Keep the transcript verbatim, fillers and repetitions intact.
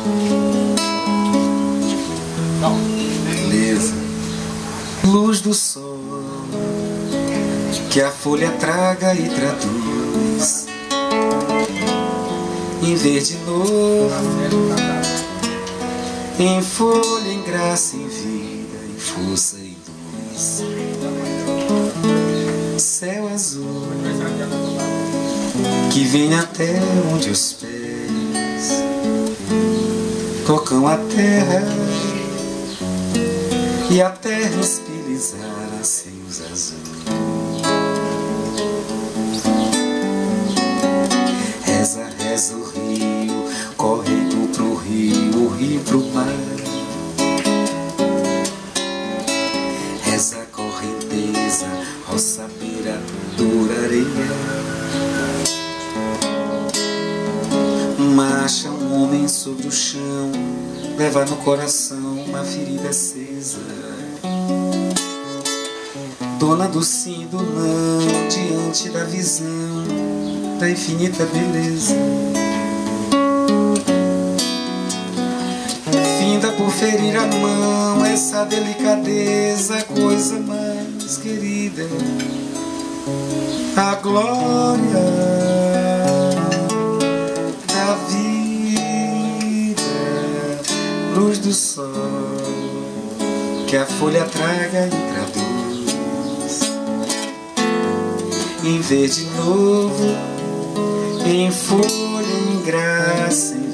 Beleza. Luz do sol que a folha traga e traduz em verde novo, em folha, em graça, em vida, em força e luz. Céu azul que vem até onde os pés tocam a terra, e a terra espilizar anseios azuis. Reza, reza o rio, corre tu pro rio, o rio pro mar. Reza a correnteza, roça beira, dura areia. Marcha um homem sobre o chão, leva no coração uma ferida acesa. Dona do sim e do não, diante da visão da infinita beleza. Finda por ferir a mão, essa delicadeza, coisa mais querida. A glória da vida, luz do sol que a folha traga e traduz em verde novo, em folha, em graça, em